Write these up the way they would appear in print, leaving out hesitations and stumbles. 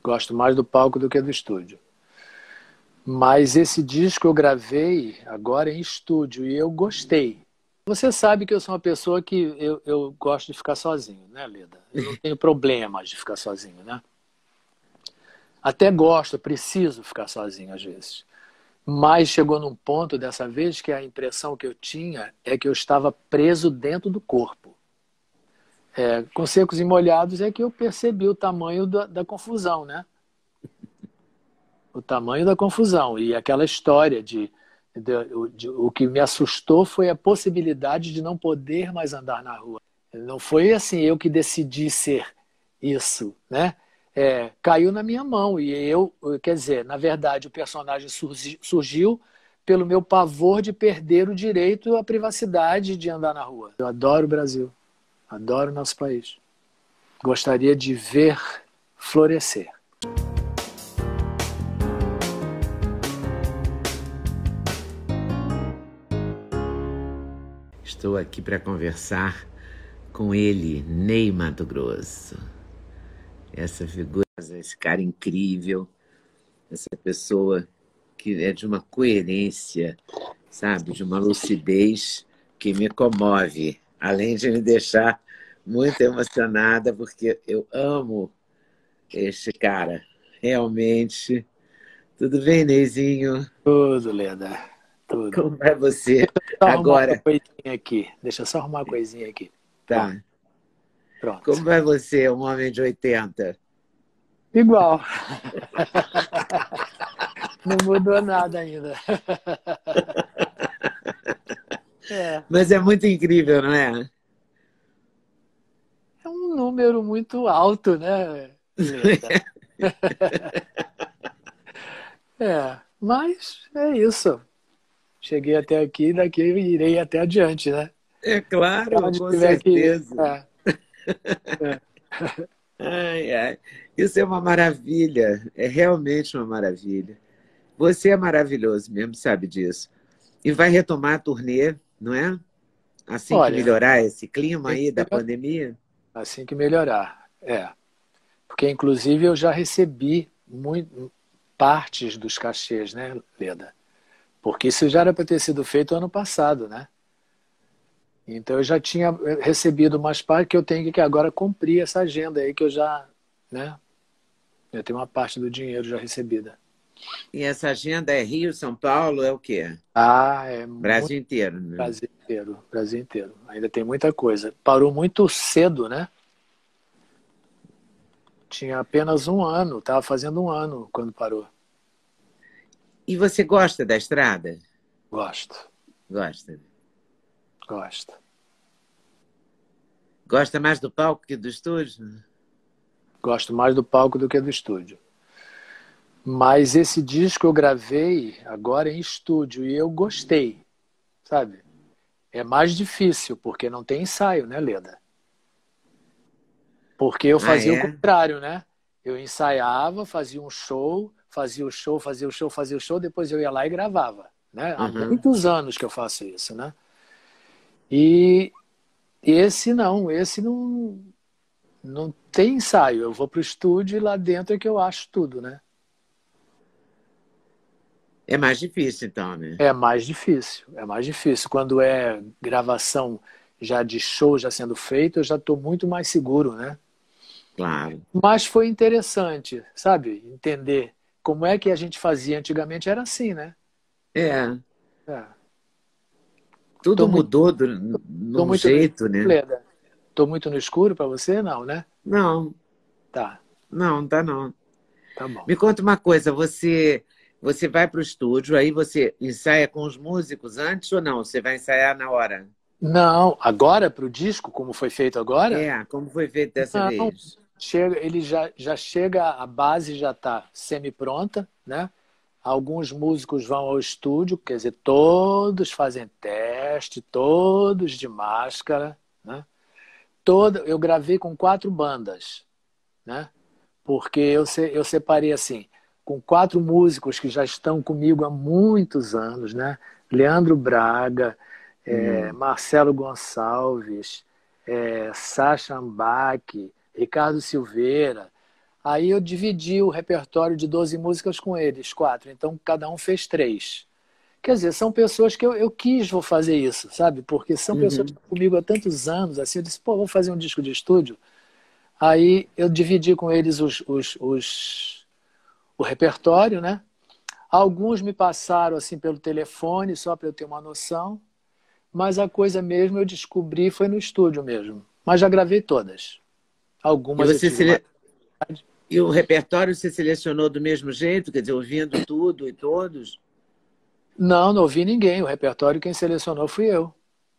Gosto mais do palco do que do estúdio. Mas esse disco eu gravei agora em estúdio e eu gostei. Você sabe que eu sou uma pessoa que eu gosto de ficar sozinho, né, Leda? Eu não tenho problemas de ficar sozinho, né? Até gosto, preciso ficar sozinho às vezes. Mas chegou num ponto dessa vez que a impressão que eu tinha é que eu estava preso dentro do corpo. Com Secos e Molhados é que eu percebi o tamanho da confusão, né? O tamanho da confusão. E aquela história o que me assustou foi a possibilidade de não poder mais andar na rua. Não foi assim eu que decidi ser isso, né? Caiu na minha mão e quer dizer, na verdade o personagem surgiu pelo meu pavor de perder o direito à privacidade de andar na rua. Eu adoro o Brasil, adoro o nosso país. Gostaria de ver florescer. Estou aqui para conversar com ele, Ney Matogrosso. Essa figura, esse cara incrível, essa pessoa que é de uma coerência, sabe, de uma lucidez que me comove, além de me deixar muito emocionada, porque eu amo este cara, realmente. Tudo bem, Neizinho? Tudo, Leda, tudo. Como vai você Só arrumar uma agora? coisinha aqui. Deixa eu só arrumar uma coisinha aqui. Pronto, Tá. pronto. Como vai você, um homem de 80? Igual. Não mudou nada ainda. Mas é muito incrível, não é? É um número muito alto, né, Leda? Mas é isso. Cheguei até aqui, daqui irei até adiante, né? É claro, Onde com tiver que ir. certeza. Ai, ai. Isso é uma maravilha, é realmente uma maravilha. Você é maravilhoso mesmo, sabe disso. E vai retomar a turnê, não é? Assim que Olha, melhorar esse clima tem que aí da melhorar. pandemia. Assim que melhorar. Porque, inclusive, eu já recebi partes dos cachês, né, Leda? Porque isso já era para ter sido feito ano passado, né? Então eu já tinha recebido umas partes que eu tenho que agora cumprir essa agenda aí que eu já, né? Eu tenho uma parte do dinheiro já recebida. E essa agenda é Rio, São Paulo, é o quê? É muito Brasil inteiro, né? Brasil inteiro, Brasil inteiro. Ainda tem muita coisa. Parou muito cedo, né? Tinha apenas um ano, estava fazendo um ano quando parou. E você gosta da estrada? Gosto, Gosta. gosto. Gosta mais do palco que do estúdio? Gosto mais do palco do que do estúdio. Mas esse disco eu gravei agora em estúdio e eu gostei, sabe? É mais difícil, porque não tem ensaio, né, Leda? Porque eu Ah, fazia o é? contrário, né? Eu ensaiava, fazia um show, fazia o show, fazia o show, fazia o show, depois eu ia lá e gravava, né? Há Uhum. muitos anos que eu faço isso, né? E esse não tem ensaio. Eu vou pro estúdio e lá dentro é que eu acho tudo, né? É mais difícil, então, né? É mais difícil, é mais difícil. Quando é gravação já de show já sendo feito, eu já estou muito mais seguro, né? Claro. Mas foi interessante, sabe? Entender como é que a gente fazia antigamente era assim, né? É. É. Tudo Tô muito, mudou tô num muito no jeito, escuro, né? Leda. Tô muito no escuro para você? Não, né? Não, Tá, não, tá não. tá bom. Me conta uma coisa, você vai para o estúdio, aí você ensaia com os músicos antes ou não? Você vai ensaiar na hora? Não, agora pro disco, como foi feito agora? É, como foi feito dessa Não. vez? Ele já chega, a base já está semi-pronta, né? Alguns músicos vão ao estúdio, quer dizer, todos fazem teste, todos de máscara, né? Eu gravei com 4 bandas, né? Porque eu separei assim, com 4 músicos que já estão comigo há muitos anos, né? Leandro Braga, Hum. Marcelo Gonçalves, Sacha Ambach, Ricardo Silveira. Aí eu dividi o repertório de 12 músicas com eles, quatro. Então cada um fez três. Quer dizer, são pessoas que eu quis vou fazer isso, sabe? Porque são pessoas que Uhum. estão comigo há tantos anos, assim, eu disse, pô, vou fazer um disco de estúdio. Aí eu dividi com eles o repertório, né? Alguns me passaram assim pelo telefone, só para eu ter uma noção, mas a coisa mesmo eu descobri foi no estúdio mesmo. Mas já gravei todas. E Algumas eu você tive mais. e o repertório você selecionou do mesmo jeito, quer dizer, ouvindo tudo e todos? Não, não ouvi ninguém. O repertório quem selecionou fui eu.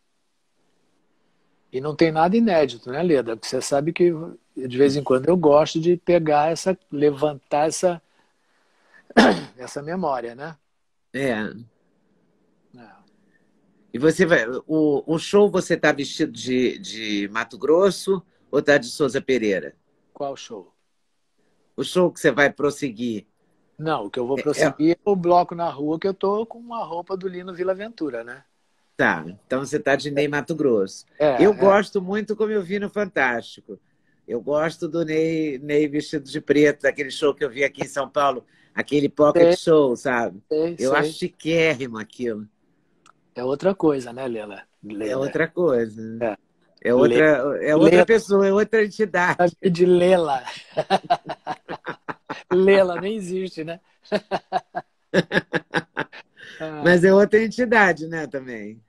E não tem nada inédito, né, Leda? Porque você sabe que de vez em quando eu gosto de pegar essa, levantar essa memória, né? É. É. E você vai. O show você está vestido de Mato Grosso ou está de Souza Pereira? Qual show? O show que você vai prosseguir. Não, o que eu vou É, prosseguir é o bloco na rua que eu tô com uma roupa do Lino Vila Ventura, né? tá, então você está de Ney Mato Grosso. É, Eu é. gosto muito, como eu vi no Fantástico. Eu gosto do Ney vestido de preto, daquele show que eu vi aqui em São Paulo, aquele pocket Sei, show, sabe? sei, Eu acho sei. chiquérrimo aquilo. É outra coisa, né, É Leda? outra coisa. É. É Le, outra, é outra Lela, pessoa, é outra entidade. de Lela. Lela nem existe, né? Mas Ah, é outra entidade, né, também.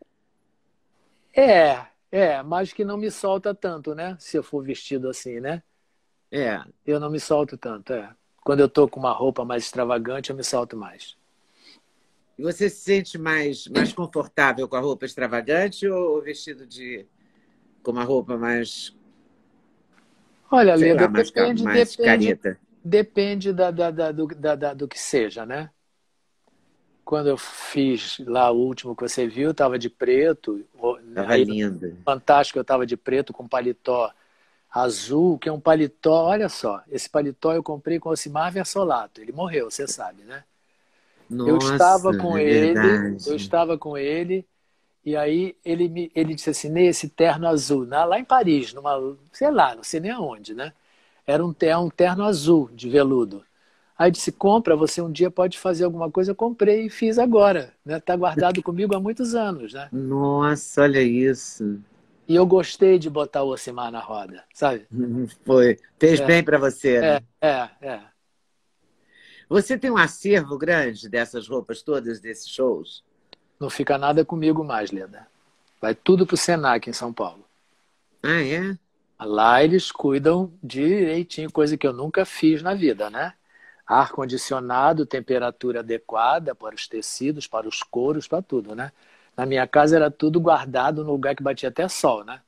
mas que não me solta tanto, né? Se eu for vestido assim, né? É. Eu não me solto tanto, é. Quando eu tô com uma roupa mais extravagante, eu me solto mais. E você se sente mais confortável com a roupa extravagante ou vestido com uma roupa mais, Olha, sei Leda, lá, mais careta? depende do que seja, né? Quando eu fiz lá o último que você viu, eu tava de preto. Tava Aí, linda. fantástico, eu tava de preto com paletó azul, que é um paletó. Olha só, esse paletó eu comprei com o Ocimar Versolato. Ele morreu, você sabe, né? Nossa, é Eu verdade. estava com ele, e aí ele disse assim, nesse terno azul, lá em Paris, numa, sei lá, não sei nem aonde, né? Era um terno azul de veludo. Aí disse, compra, você um dia pode fazer alguma coisa. Eu comprei e fiz agora, né? Tá guardado comigo há muitos anos, né? Nossa, olha isso. E eu gostei de botar o Ocimar na roda, sabe? Foi. Fez É, bem para você, né? é. Você tem um acervo grande dessas roupas todas, desses shows? Não fica nada comigo mais, Leda. Vai tudo pro Senac em São Paulo. Ah, é? Lá eles cuidam direitinho, coisa que eu nunca fiz na vida, né? Ar-condicionado, temperatura adequada para os tecidos, para os couros, para tudo, né? Na minha casa era tudo guardado no lugar que batia até sol, né?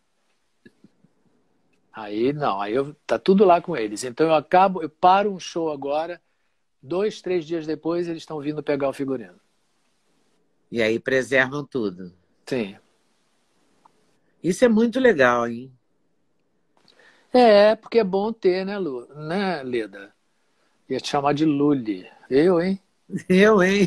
Aí não, tá tudo lá com eles. Então eu paro um show agora, 2, 3 dias depois eles estão vindo pegar o figurino. E aí preservam tudo. Sim. Isso é muito legal, hein? Porque é bom ter, né, Lu? Né, Leda? Ia te chamar de Lully. Eu, hein? Eu, hein?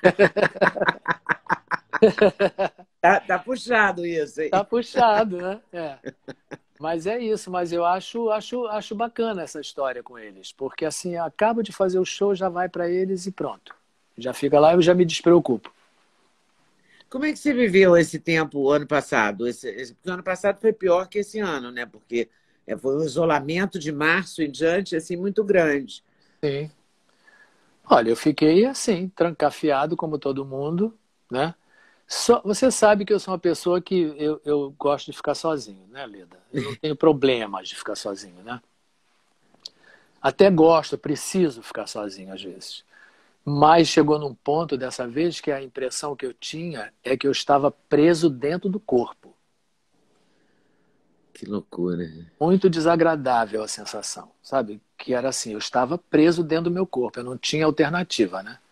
Tá puxado isso, hein? Tá puxado, né? É. Mas é isso, mas eu acho bacana essa história com eles, porque assim, acabo de fazer o show, já vai para eles e pronto. Já fica lá e eu já me despreocupo. Como é que você viveu esse tempo o ano passado? Porque o ano passado foi pior que esse ano, né? Porque foi um isolamento de março em diante, assim, muito grande. Sim. Olha, eu fiquei assim, trancafiado como todo mundo, né? Você sabe que eu sou uma pessoa que eu gosto de ficar sozinho, né, Leda? Eu não tenho problemas de ficar sozinho, né? Até gosto, preciso ficar sozinho às vezes. Mas chegou num ponto dessa vez que a impressão que eu tinha é que eu estava preso dentro do corpo. Que loucura. Muito desagradável a sensação, sabe? Que era assim, eu estava preso dentro do meu corpo, eu não tinha alternativa, né?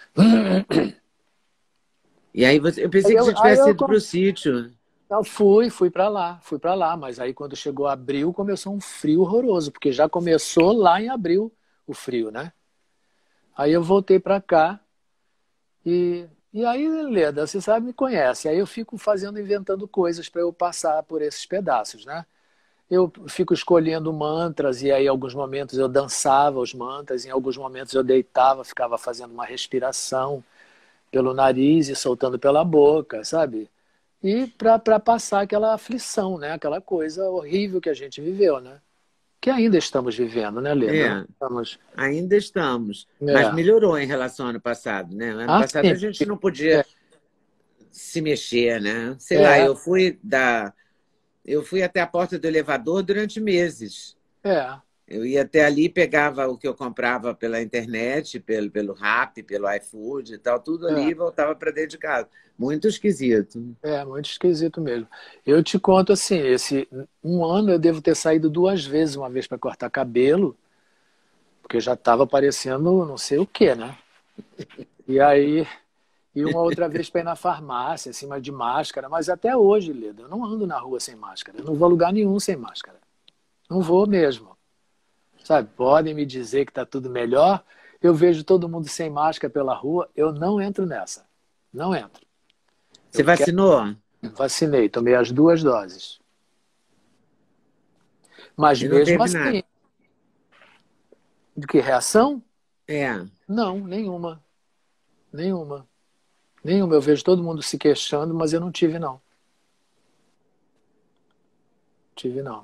E aí eu Aí pensei que eu, você aí tivesse eu, ido para o sítio. eu fui para lá, mas aí quando chegou abril começou um frio horroroso, porque já começou lá em abril o frio, né? Aí eu voltei para cá e aí, Leda, você sabe, me conhece, aí eu fico inventando coisas para eu passar por esses pedaços, né? eu fico escolhendo mantras, e aí, em alguns momentos, eu dançava os mantras, em alguns momentos, eu deitava, ficava fazendo uma respiração pelo nariz e soltando pela boca, sabe? E para passar aquela aflição, né? Aquela coisa horrível que a gente viveu, né? Que ainda estamos vivendo, né, Leda? Não É, estamos. ainda estamos. Mas É. melhorou em relação ao ano passado, né? No ano Ah, passado a sim. gente não É, podia se mexer, né? Sei lá, é, eu fui até a porta do elevador durante meses. é. Eu ia até ali, pegava o que eu comprava pela internet, pelo Rappi, pelo iFood e tal, tudo ali É. e voltava para dentro de casa. Muito esquisito. É muito esquisito mesmo. Eu te conto assim, esse um ano eu devo ter saído duas vezes, uma vez para cortar cabelo, porque já estava parecendo não sei o quê, né? E aí, e uma outra vez para ir na farmácia, acima de máscara, mas até hoje, Leda, eu não ando na rua sem máscara, eu não vou a lugar nenhum sem máscara. Não vou mesmo. Sabe? Podem me dizer que está tudo melhor, eu vejo todo mundo sem máscara pela rua, eu não entro nessa. Não entro. Você Eu quero, vacinou? vacinei, tomei as duas doses. Mas E não mesmo teve nada. assim, de que reação? É. Não, nenhuma. Nenhuma. Nenhuma. Eu vejo todo mundo se queixando, mas eu não tive, não. Tive, não.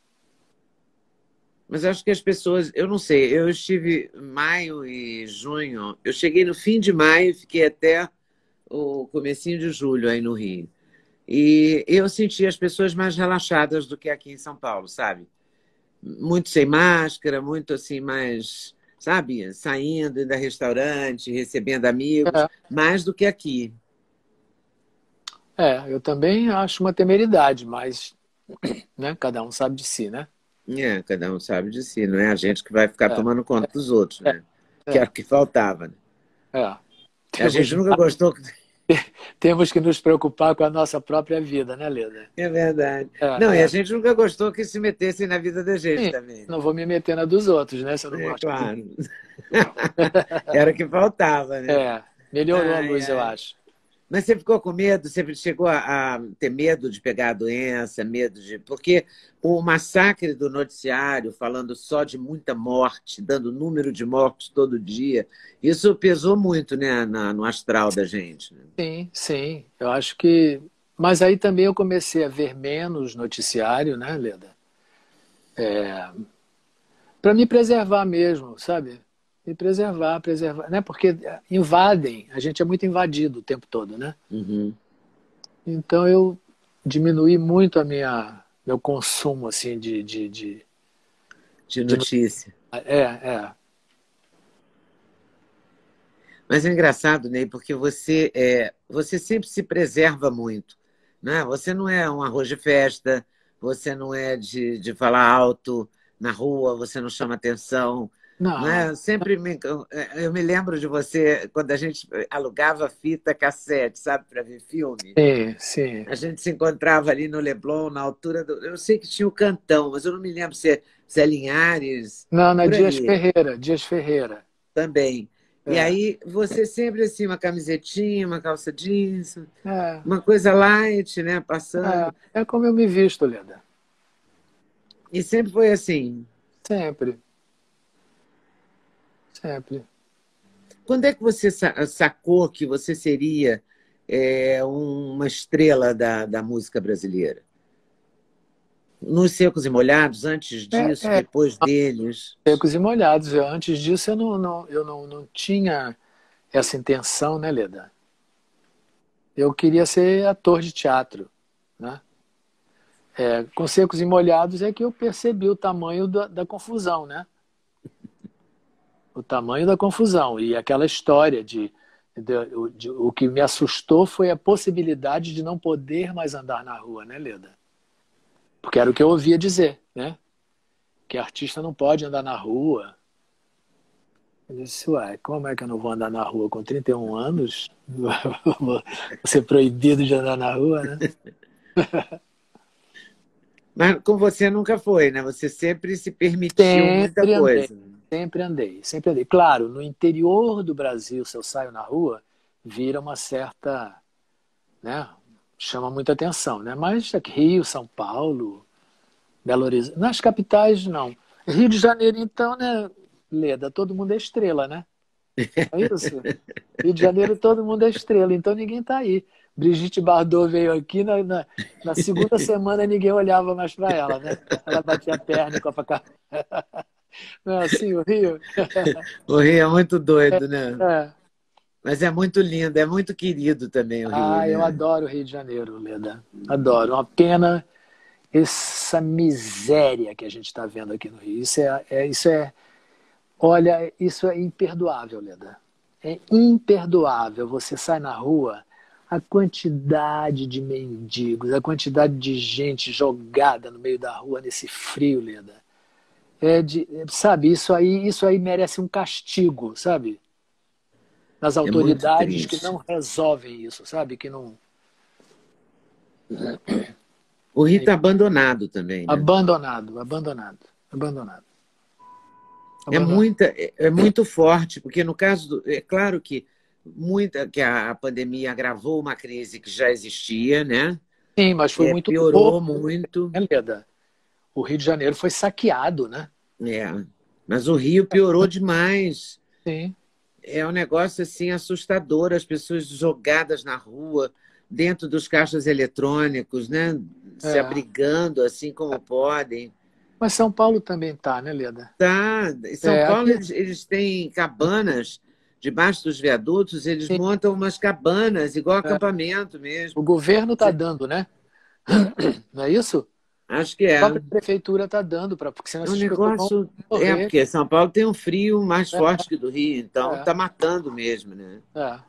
Mas acho que as pessoas, eu não sei, eu estive maio e junho, eu cheguei no fim de maio e fiquei até o comecinho de julho aí no Rio. E eu senti as pessoas mais relaxadas do que aqui em São Paulo, sabe? Muito sem máscara, muito assim, mais, sabe, saindo, indo a restaurante, recebendo amigos, É, mais do que aqui. eu também acho uma temeridade, mas né, cada um sabe de si, né? É, cada um sabe de si, não é a gente que vai ficar É, tomando conta dos outros, é, né? Que era é, o que faltava, né? é. A gente Temos, nunca gostou. temos que nos preocupar com a nossa própria vida, né, Leda? É verdade. É, Não, e a é. gente nunca gostou que se metessem na vida da gente Sim, também, né? não vou me meter na dos outros, né? Se eu não É gosto de... claro. Era o que faltava, né? Melhorou a Ai, luz, eu ai. acho. Mas você ficou com medo? Você chegou a ter medo de pegar a doença, medo de. Porque o massacre do noticiário, falando só de muita morte, dando número de mortes todo dia, isso pesou muito, né, no astral da gente, né? Sim, sim. Eu acho que. Mas aí também eu comecei a ver menos noticiário, né, Leda? Para me preservar mesmo, sabe? Me preservar, preservar, né? Porque invadem, a gente é muito invadido o tempo todo, né? Uhum. Então eu diminuí muito a meu consumo assim De de notícia. é. Mas é engraçado, Ney, porque você sempre se preserva muito, né? Você não é um arroz de festa, você não é de falar alto na rua, você não chama atenção, Não, né? Eu me lembro de você quando a gente alugava fita cassete, sabe, para ver filme. sim, sim. A gente se encontrava ali no Leblon, na altura do. Eu sei que tinha o Cantão, mas eu não me lembro se é Linhares, Não, na por Dias ali Ferreira, Dias Ferreira. também. E É, aí você sempre assim, uma camisetinha, uma calça jeans, é, uma coisa light, né, passando. é como eu me visto, Leda. E sempre foi assim. Sempre, sempre. Quando é que você sacou que você seria uma estrela da música brasileira? Nos Secos e Molhados, antes disso, É, depois deles? secos e molhados. Antes disso, eu não tinha essa intenção, né, Leda? Eu queria ser ator de teatro, né? Com secos e molhados é que eu percebi o tamanho da confusão, né? O tamanho da confusão e aquela história o que me assustou foi a possibilidade de não poder mais andar na rua, né, Leda? Porque era o que eu ouvia dizer, né? Que artista não pode andar na rua. Eu disse, ué, como é que eu não vou andar na rua com 31 anos? Vou ser proibido de andar na rua, né? Mas com você nunca foi, né? Você sempre se permitiu muita Sempre andei, coisa. sempre andei, sempre andei. Claro, no interior do Brasil, se eu saio na rua, vira uma certa, né? Chama muita atenção, né? Mas aqui, Rio, São Paulo, Belo Horizonte. Nas capitais, não. Rio de Janeiro, então, né, Leda? Todo mundo é estrela, né? É isso? Rio de Janeiro, todo mundo é estrela, então ninguém está aí. Brigitte Bardot veio aqui, na segunda semana ninguém olhava mais para ela, né? Ela batia a perna em Copacabana. Não é assim o Rio? O Rio é muito doido, né? É. Mas é muito lindo, é muito querido também o Rio, Ah, eu né? adoro o Rio de Janeiro, Leda. Adoro. Uma pena essa miséria que a gente está vendo aqui no Rio. Olha, isso é imperdoável, Leda. É imperdoável. Você sai na rua, a quantidade de mendigos, a quantidade de gente jogada no meio da rua nesse frio, Leda. Sabe, isso aí merece um castigo, sabe? Das É muito autoridades que não triste. resolvem isso, sabe? Que não. O Rio está abandonado também, né? Abandonado, abandonado, abandonado, É abandonado. muita, é muito forte, porque no caso é claro que que a pandemia agravou uma crise que já existia, né? Sim, mas foi muito Piorou louco, muito, né, Leda? O Rio de Janeiro foi saqueado, né? é. Mas o Rio piorou demais. Sim, É um negócio assim assustador, as pessoas jogadas na rua, dentro dos caixas eletrônicos, né? Se é. abrigando assim como podem. Mas São Paulo também tá, né, Leda? Tá. Em São É, Paulo, aqui, eles têm cabanas debaixo dos viadutos, eles sim, montam umas cabanas, igual é. acampamento mesmo. O governo tá dando, né? Não é isso? Acho que A é. própria prefeitura tá dando, porque senão É um essas pessoas vão negócio. É, morrer. porque São Paulo tem um frio mais É, forte que o do Rio, então é, tá matando mesmo, né? é.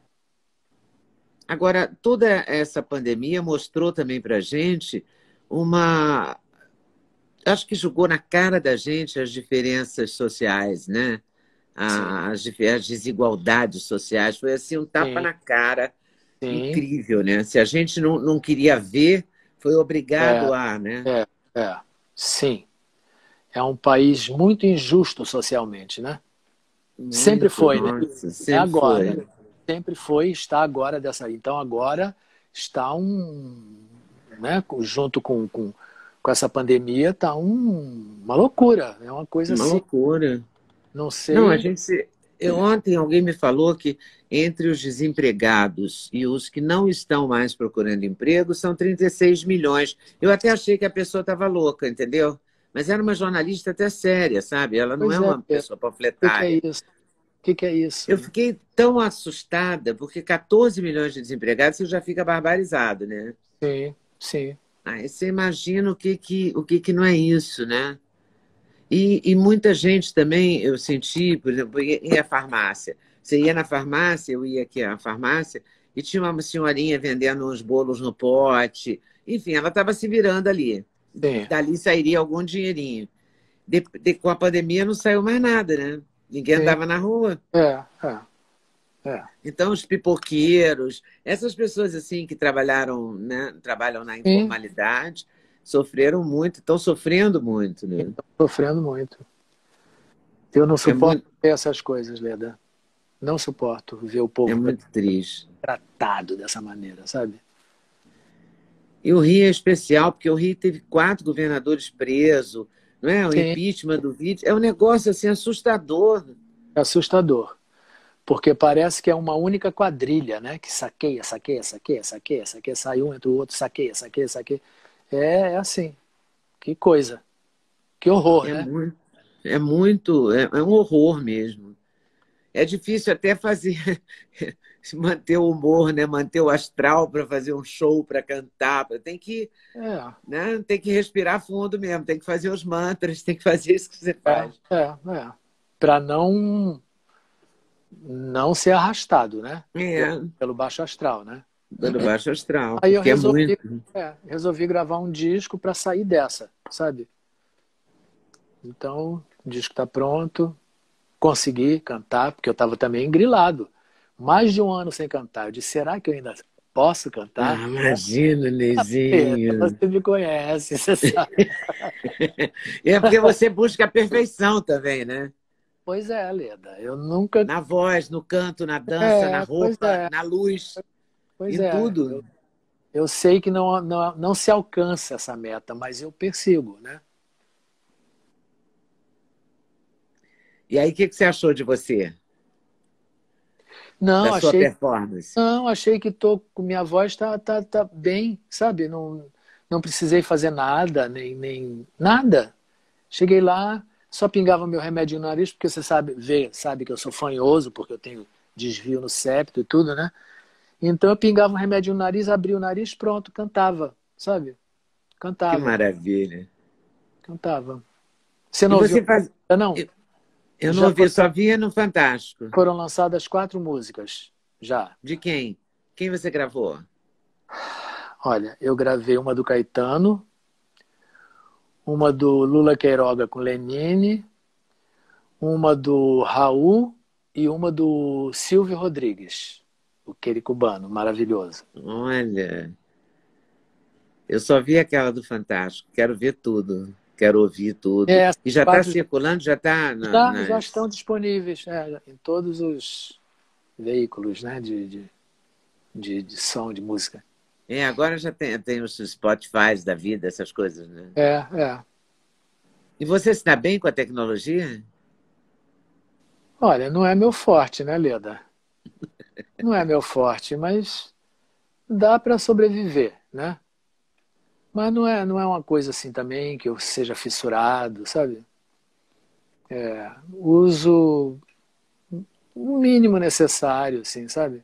Agora, toda essa pandemia mostrou também para gente uma. Acho que jogou na cara da gente as diferenças sociais, né? Sim, As desigualdades sociais. Foi assim um tapa sim, na cara sim. incrível, né? Se a gente não queria ver, foi É, obrigado a, né? é, é. Sim. É um país muito injusto socialmente, né? Sempre Muito, foi, né? nossa, É sempre agora. foi. Sempre foi, está agora dessa. Então agora está né? Junto com essa pandemia, está uma loucura. É uma coisa Uma assim. loucura. Não Não, a sei. gente. Ontem alguém me falou que entre os desempregados e os que não estão mais procurando emprego são 36 milhões. Eu até achei que a pessoa estava louca, entendeu? Mas era uma jornalista até séria, sabe? Ela não é Pois é, uma Pedro. pessoa O que que é panfletária. isso? O que que é isso? Eu fiquei tão assustada, porque 14 milhões de desempregados você já fica barbarizado, né? Sim, sim. Aí você imagina o que não é isso, né? E muita gente também, eu senti, por exemplo, ia à farmácia. Você ia na farmácia, eu ia aqui à farmácia, e tinha uma senhorinha vendendo uns bolos no pote. Enfim, ela estava se virando ali. Sim. Dali sairia algum dinheirinho. Com a pandemia não saiu mais nada, né? Ninguém Sim. andava na rua. É, é, é. Então, os pipoqueiros, essas pessoas assim que trabalharam, né, trabalham na Sim. informalidade, sofreram muito, estão sofrendo muito, né? Estou sofrendo muito. Eu não É suporto muito, ver essas coisas, Leda. Não suporto ver o é povo muito triste. tratado dessa maneira, sabe? E o Rio é especial, porque o Rio teve 4 governadores presos, não é? O Sim, impeachment do vídeo. É um negócio assim assustador. é assustador. Porque parece que é uma única quadrilha, né? Que saqueia, saqueia, saqueia, saqueia, saqueia, sai um, entra o outro, saqueia, saqueia, saqueia. É assim. Que coisa. Que horror, É né? muito, é um horror mesmo. É difícil até fazer, manter o humor, né? Manter o astral para fazer um show, para cantar. Tem que, É, né? Tem que respirar fundo mesmo, tem que fazer os mantras, tem que fazer isso que você faz. é. Para não ser arrastado, né? É, Pelo baixo astral, né? pelo baixo astral, Aí eu porque é muito. resolvi gravar um disco para sair dessa, sabe? Então, o disco está pronto, consegui cantar, porque eu estava também grilado. Mais de um ano sem cantar. Eu disse, será que eu ainda posso cantar? Ah, imagina, Pedro, Nezinho. você me conhece, você sabe. É porque você busca a perfeição também, né? Pois é, Leda, eu nunca. Na voz, no canto, na dança, na Pois roupa, é, na luz, pois em é. tudo. Eu sei que não se alcança essa meta, mas eu persigo, né? E aí, o que você achou de você? Da Não, sua performance? achei que tô com minha voz tá bem, sabe? Não precisei fazer nada, nem nada. Cheguei lá, só pingava meu remédio no nariz, porque você sabe que eu sou fanhoso, porque eu tenho desvio no septo e tudo, né? Então eu pingava um remédio no nariz, abria o nariz, pronto, cantava, sabe? Que Cantava, maravilha. cantava. Você E não ouviu você faz. ainda, não? Eu não Já ouvi, só via no Fantástico. foram lançadas 4 músicas, já. De quem? Quem você gravou? Olha, eu gravei uma do Caetano, uma do Lula Queiroga com Lenine, uma do Raul e uma do Silvio Rodrigues, o aquele cubano, maravilhoso. Olha, eu só vi aquela do Fantástico. Quero ver tudo. Quero ouvir tudo. Essas E já está 4 circulando? Já está já nas. estão disponíveis em todos os veículos, né, de som, de música. Agora já tem os Spotify da vida, essas coisas, né? É. E você se dá bem com a tecnologia? Olha, não é meu forte, né, Leda? Não é meu forte, mas dá para sobreviver, né? Mas não é uma coisa assim também que eu seja fissurado, sabe? Uso o mínimo necessário, assim, sabe?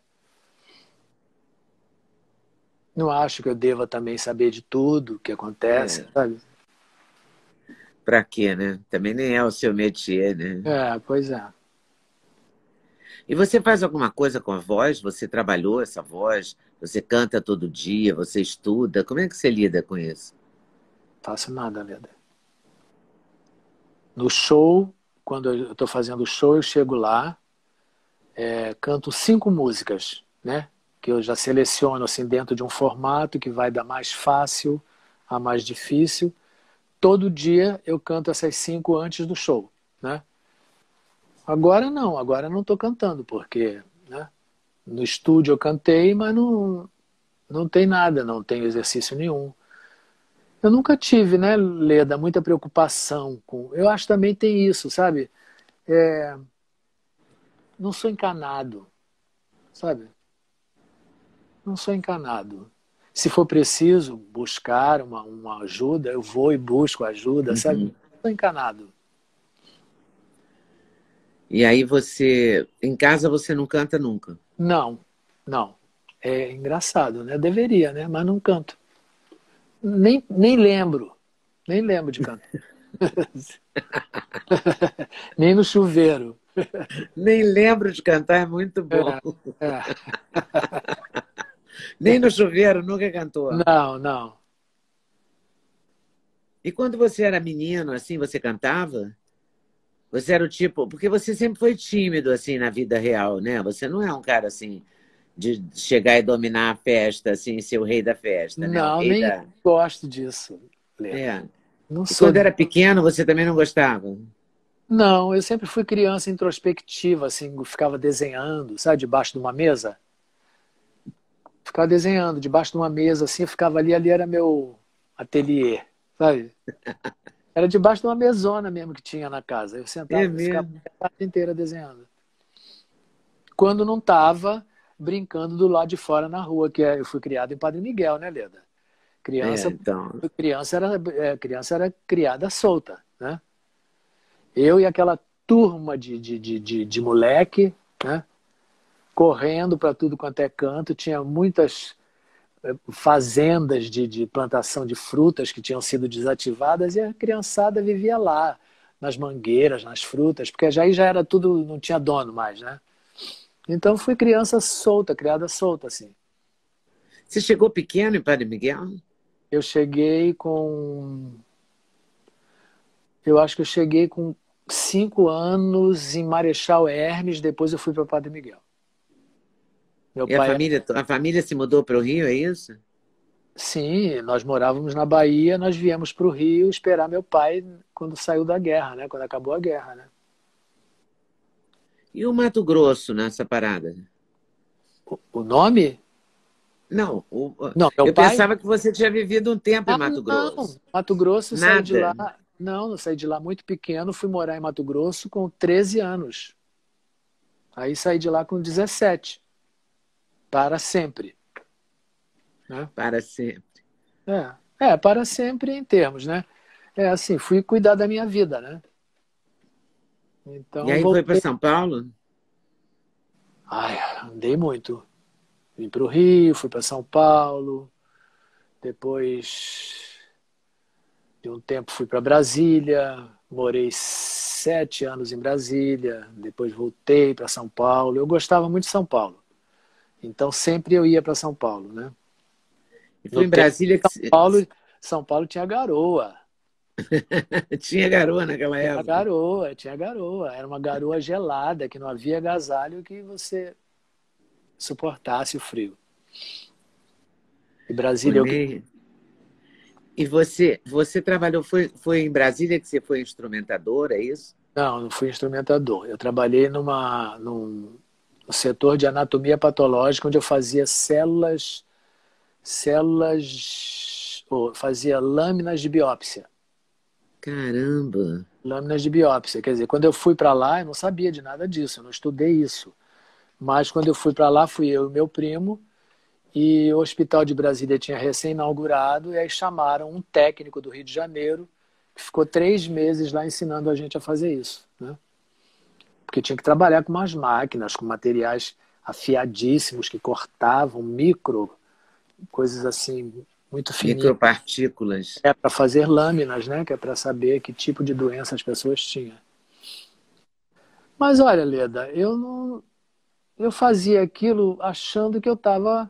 Não acho que eu deva também saber de tudo que acontece, É, sabe? para quê, né? Também nem é o seu métier, né? Pois é. E você faz alguma coisa com a voz? Você trabalhou essa voz? Você canta todo dia? Você estuda? Como é que você lida com isso? Faço nada, Leda. No show, quando eu estou fazendo show, eu chego lá, canto 5 músicas, né? Que eu já seleciono assim dentro de um formato que vai da mais fácil à mais difícil. Todo dia eu canto essas 5 antes do show, né? Agora não estou cantando, porque, né? No estúdio eu cantei, mas não tem nada, não tem exercício nenhum. Eu nunca tive, né, Leda, muita preocupação com. Eu acho que também tem isso, sabe? Não sou encanado, sabe? Não sou encanado. Se for preciso buscar uma ajuda, eu vou e busco ajuda, sabe? Uhum. Não sou encanado. E aí você, em casa você não canta nunca? Não, não. É engraçado, né? Deveria, né? Mas não canto. Nem lembro. Nem lembro de cantar. Nem no chuveiro. Nem lembro de cantar, é muito bom. É. Nem no chuveiro, nunca cantou. Não. E quando você era menino, assim, você cantava? Você era o tipo. Porque você sempre foi tímido, assim, na vida real, né? Você não é um cara, assim, de chegar e dominar a festa, assim, ser o rei da festa, né? O Não, rei nem da. gosto disso, Leda. É. Não E sou. quando era pequeno, você também não gostava? Não, eu sempre fui criança introspectiva, assim, eu ficava desenhando, sabe, debaixo de uma mesa. Ficava desenhando debaixo de uma mesa, assim, eu ficava ali era meu ateliê, sabe? Era debaixo de uma mesona mesmo que tinha na casa. Eu É sentava e ficava mesmo. a tarde inteira desenhando. Quando não estava brincando do lado de fora na rua, eu fui criado em Padre Miguel, né, Leda? É, Criança, então. criança era criada solta, né? Eu e aquela turma de moleque, né? Correndo para tudo quanto é canto, tinha muitas fazendas de plantação de frutas que tinham sido desativadas e a criançada vivia lá, nas mangueiras, nas frutas, porque aí já era tudo, não tinha dono mais, né? Então fui criança solta, criada solta, assim. Você chegou pequeno em Padre Miguel? Eu cheguei com. Eu acho que eu cheguei com 5 anos em Marechal Hermes, depois eu fui para Padre Miguel. Meu E pai, a família se mudou para o Rio, é isso? sim, nós morávamos na Bahia, nós viemos para o Rio esperar meu pai quando saiu da guerra, né? Quando acabou a guerra, né? E o Mato Grosso nessa parada? O nome? Não, Não, meu eu pai? pensava que você tinha vivido um tempo em Ah, Mato não. Grosso. Mato Grosso saiu de lá. Nada. Não saí de lá muito pequeno, fui morar em Mato Grosso com 13 anos. Aí saí de lá com 17, para sempre, né? Para sempre. Para sempre em termos, né? É assim, fui cuidar da minha vida, né? E Então aí foi para voltei. São Paulo? Ai, andei muito. Vim para o Rio, fui para São Paulo, depois de um tempo fui para Brasília, morei 7 anos em Brasília, depois voltei para São Paulo. Eu gostava muito de São Paulo, então sempre eu ia para São Paulo, né? E No foi em tempo, Brasília que São Paulo tinha garoa. tinha garoa naquela Tinha época. garoa, tinha garoa. Era uma garoa gelada, que não havia agasalho que você suportasse o frio. E Foi Brasília, eu... mesmo. E você trabalhou, foi em Brasília que você foi instrumentadora, é isso? Não fui instrumentador. Eu trabalhei no setor de anatomia patológica, onde eu fazia fazia lâminas de biópsia. Caramba! Lâminas de biópsia. Quer dizer, quando eu fui para lá, eu não sabia de nada disso, eu não estudei isso. Mas quando eu fui para lá, fui eu e meu primo, e o Hospital de Brasília tinha recém-inaugurado, e aí chamaram um técnico do Rio de Janeiro, que ficou 3 meses lá ensinando a gente a fazer isso, né? Porque tinha que trabalhar com umas máquinas, com materiais afiadíssimos, que cortavam coisas assim, muito fininhas, Micropartículas. para fazer lâminas, né? Que é para saber que tipo de doença as pessoas tinham. Mas olha, Leda, eu não, eu fazia aquilo achando que eu estava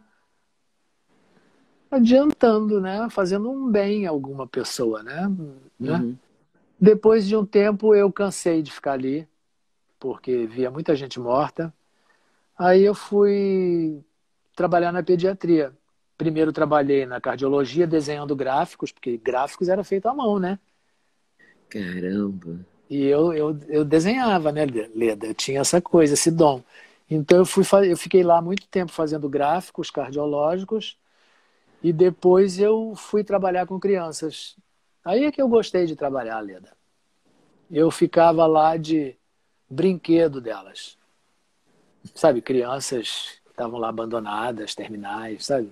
adiantando, né? Fazendo um bem a alguma pessoa, né? Uhum. Depois de um tempo eu cansei de ficar ali, porque via muita gente morta. Aí eu fui trabalhar na pediatria. Primeiro trabalhei na cardiologia desenhando gráficos, porque gráficos era feito à mão, né? Caramba! E eu desenhava, né, Leda? Eu tinha essa coisa, esse dom. Então eu fiquei lá muito tempo fazendo gráficos cardiológicos e depois eu fui trabalhar com crianças. Aí é que eu gostei de trabalhar, Leda. Eu ficava lá de brinquedo delas. Sabe, crianças que estavam lá abandonadas, terminais, sabe?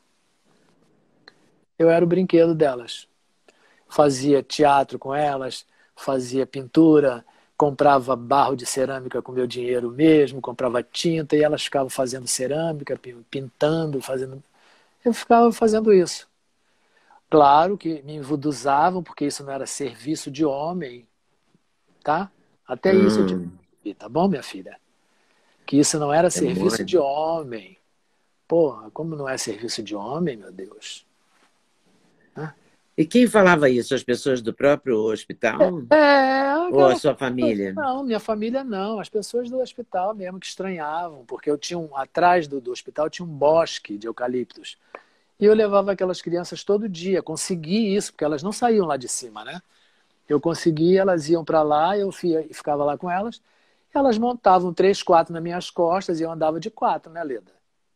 Eu era o brinquedo delas. Fazia teatro com elas, fazia pintura, comprava barro de cerâmica com meu dinheiro mesmo, comprava tinta e elas ficavam fazendo cerâmica, pintando, fazendo. Eu ficava fazendo isso. Claro que me envuduzavam, porque isso não era serviço de homem, tá? Até isso eu te Ah, tá bom, minha filha? Que isso não era é serviço mole. de homem. Porra, como não é serviço de homem, meu Deus? Hã? E quem falava isso? As pessoas do próprio hospital? Ou a Aquela. sua família? Não, minha família não. As pessoas do hospital mesmo que estranhavam, porque eu tinha atrás do hospital tinha um bosque de eucaliptos. E eu levava aquelas crianças todo dia. Consegui isso, porque elas não saíam lá de cima, né? Eu consegui, elas iam para lá, ficava lá com elas. Elas montavam 3, 4 nas minhas costas e eu andava de 4, né, Leda?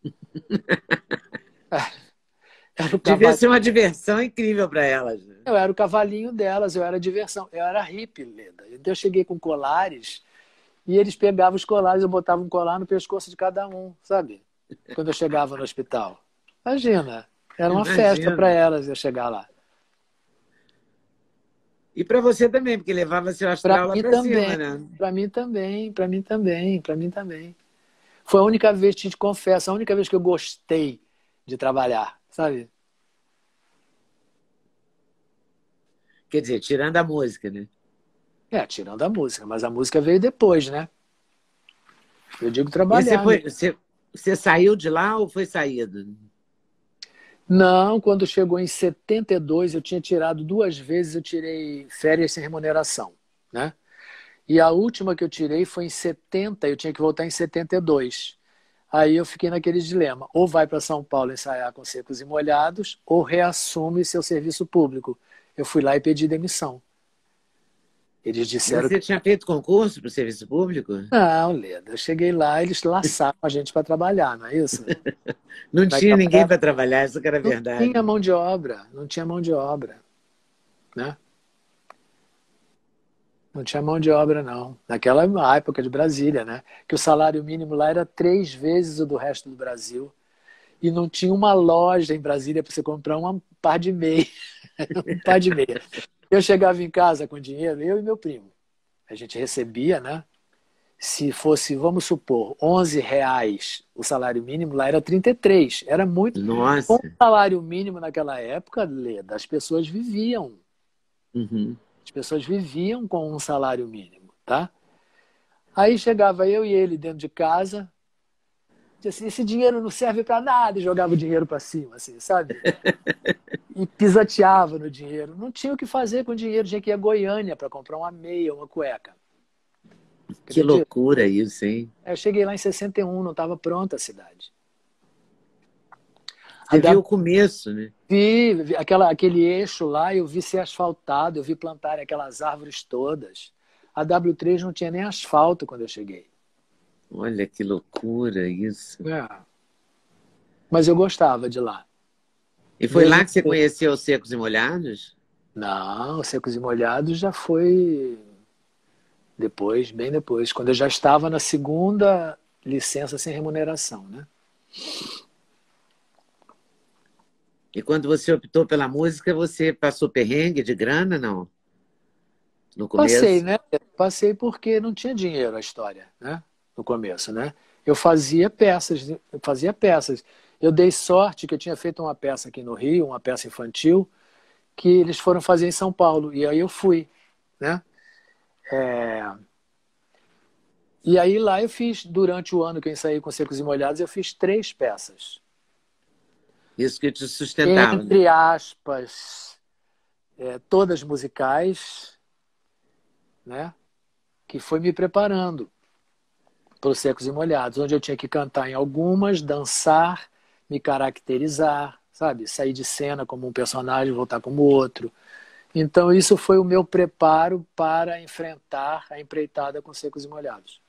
Era o Devia cavalo. ser uma diversão incrível para elas, né? Eu era o cavalinho delas, eu era diversão. Eu era hippie, Leda. Então eu cheguei com colares e eles pegavam os colares, eu botava um colar no pescoço de cada um, sabe? Quando eu chegava no hospital. Imagina, era uma festa para Imagino. elas eu chegar lá. E para você também, porque levava seu Para astral lá mim para cima, também, né? para mim também, para mim também, para mim também. Foi a única vez, te confesso, a única vez que eu gostei de trabalhar, sabe? Quer dizer, tirando a música, né? Tirando a música, mas a música veio depois, né? Eu digo E você trabalhar foi, mesmo. você saiu de lá ou foi saído? Não, quando chegou em 72, eu tinha tirado 2 vezes, eu tirei férias sem remuneração, né? E a última que eu tirei foi em 70, eu tinha que voltar em 72. Aí eu fiquei naquele dilema, ou vai para São Paulo ensaiar com Secos e Molhados, ou reassume seu serviço público. Eu fui lá e pedi demissão. Eles disseram Você que tinha feito concurso para o serviço público? não, Leda. Eu cheguei lá, eles laçaram a gente para trabalhar, não é isso? Não tinha Naquela ninguém época para trabalhar, isso que era não verdade. tinha mão de obra, não tinha mão de obra, né? Não tinha mão de obra, não. Naquela época de Brasília, né? Que o salário mínimo lá era 3 vezes o do resto do Brasil. E não tinha uma loja em Brasília para você comprar um par de meia. Um par de meia. Eu chegava em casa com dinheiro, eu e meu primo. A gente recebia, né? Se fosse, vamos supor, R$ 11 o salário mínimo, lá era 33. Era muito. Com o Nossa. salário mínimo naquela época, Leda, as pessoas viviam. Uhum. As pessoas viviam com um salário mínimo, tá? Aí chegava eu e ele dentro de casa, dizia assim, esse dinheiro não serve para nada, e jogava o dinheiro para cima, assim, sabe? E pisoteava no dinheiro. Não tinha o que fazer com o dinheiro, tinha que ir a Goiânia para comprar uma meia, uma cueca. Que Acredita? loucura isso, hein? Eu cheguei lá em 61, não estava pronta a cidade. A Você viu W- o começo, né? vi aquele eixo lá, eu vi ser asfaltado, eu vi plantar aquelas árvores todas. A W3 não tinha nem asfalto quando eu cheguei. Olha que loucura isso. É. Mas eu gostava de lá. E foi Mesmo lá que você conheceu os Secos e Molhados? não, Secos e Molhados já foi depois, bem depois, quando eu já estava na segunda licença sem remuneração, né? E quando você optou pela música, você passou perrengue de grana, não? No Passei, começo? né? Passei porque não tinha dinheiro a história, né? No começo, né? Eu fazia peças, eu fazia peças. Eu dei sorte que eu tinha feito uma peça aqui no Rio, uma peça infantil, que eles foram fazer em São Paulo. E aí eu fui, né? E aí lá eu fiz, durante o ano que eu ensaiei com Secos e Molhados, eu fiz 3 peças. Isso que te sustentava, né? Entre aspas, todas musicais, né? Que foi me preparando para os Secos e Molhados, onde eu tinha que cantar em algumas, dançar, me caracterizar, sabe? Sair de cena como um personagem, voltar como outro. Então isso foi o meu preparo para enfrentar a empreitada com Secos e Molhados.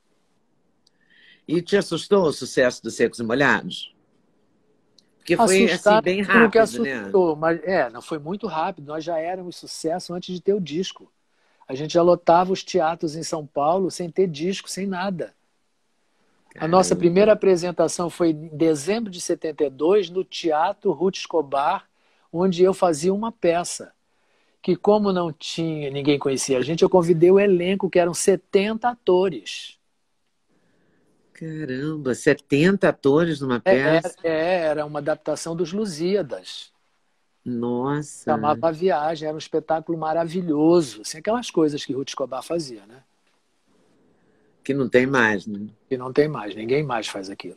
E te assustou o sucesso dos Secos e Molhados? Porque foi assim, Assustar, bem digo que rápido, né? assustou, mas não foi muito rápido. Nós já éramos sucesso antes de ter o disco. A gente já lotava os teatros em São Paulo sem ter disco, sem nada. A nossa Caramba. primeira apresentação foi em dezembro de 72 no Teatro Ruth Escobar, onde eu fazia uma peça. Que como não tinha, ninguém conhecia a gente, eu convidei o elenco, que eram 70 atores. Caramba, 70 atores numa peça? Era uma adaptação dos Lusíadas. Nossa, Chamava A Viagem, era um espetáculo maravilhoso. Assim, aquelas coisas que Ruth Escobar fazia, né? que não tem mais, né? E não tem mais, ninguém mais faz aquilo.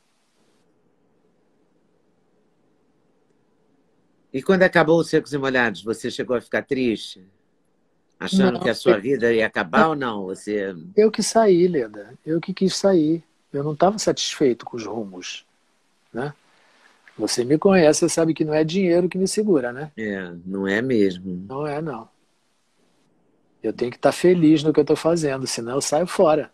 E quando acabou os Secos e Molhados, você chegou a ficar triste? Achando que Não, a sua vida ia acabar ou não? Você... eu que saí, Leda. Eu que quis sair. Eu não estava satisfeito com os rumos, né? Você me conhece, você sabe que não é dinheiro que me segura, né? Não é mesmo. Não é, não. Eu tenho que estar feliz no que eu estou fazendo, senão eu saio fora.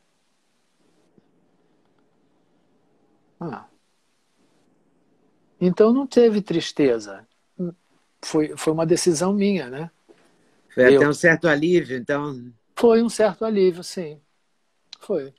Ah. Então não teve tristeza. Foi uma decisão minha, né? Foi Eu. até um certo alívio, então. Foi um certo alívio, sim. Foi.